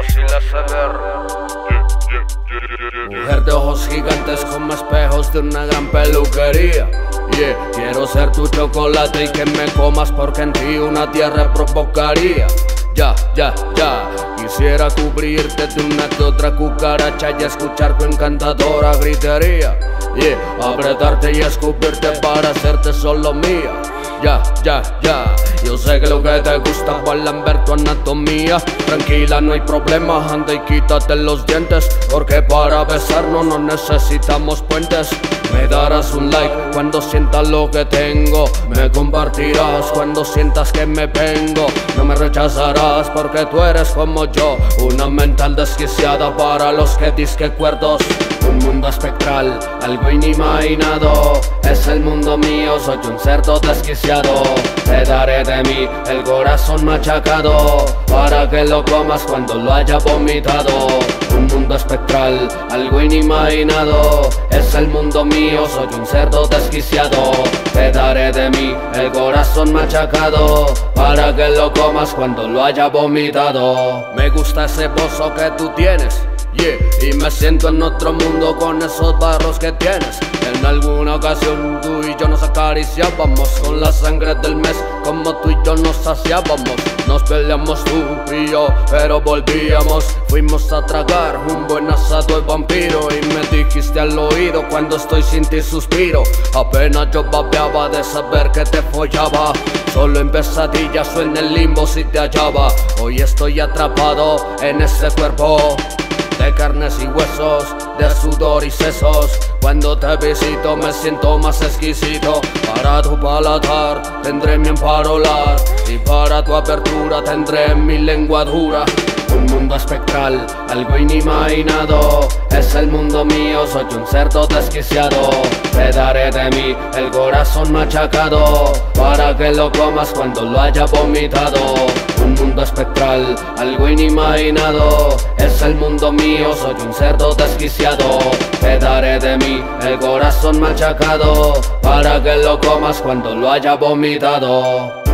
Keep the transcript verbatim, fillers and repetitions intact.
fácil hacer. Mujer de ojos gigantes como espejos de una gran peluquería. Yeah, quiero ser tu chocolate y que me comas porque en ti una tierra provocaría. Ya, ya, ya, quisiera cubrirte de una que otra cucaracha y escuchar tu encantadora gritería. Yeah, apretarte y escupirte para hacerte solo mía. Ya, ya, ya, yo sé que lo que te gusta es ver tu anatomía. Tranquila, no hay problema, anda y quítate los dientes, porque para besarnos no necesitamos puentes. Me darás un like cuando sientas lo que tengo, me compartirás cuando sientas que me vengo. No me rechazarás porque tú eres como yo, una mental desquiciada para los que disque cuerdos. Un mundo espectral, algo inimaginado, es el mundo mío, soy un cerdo desquiciado. Te daré de mí el corazón machacado, para que lo comas cuando lo haya vomitado. Un mundo espectral, algo inimaginado, es el mundo mío, soy un cerdo desquiciado. Te daré de mí el corazón machacado, para que lo comas cuando lo haya vomitado. Me gusta ese pozo que tú tienes, yeah, y me siento en otro mundo con esos barros que tienes. En alguna ocasión tú y yo nos acariciábamos con la sangre del mes, como tú y yo nos saciábamos. Nos peleamos tú y yo, pero volvíamos. Fuimos a tragar un buen asado de vampiro y me dijiste al oído cuando estoy sin ti suspiro. Apenas yo babeaba de saber que te follaba, solo en pesadillas o en el limbo si te hallaba. Hoy estoy atrapado en ese cuerpo de carnes y huesos, de sudor y sesos. Cuando te visito me siento más exquisito. Para tu paladar tendré mi emparolar, y para tu apertura tendré mi lengua dura. Un mundo espectral, algo inimaginado, es el mundo mío, soy un cerdo desquiciado. Te daré de mí el corazón machacado, para que lo comas cuando lo haya vomitado. Un mundo espectral, algo inimaginado, es el mundo mío, soy un cerdo desquiciado. Te daré de mí el corazón machacado, para que lo comas cuando lo haya vomitado.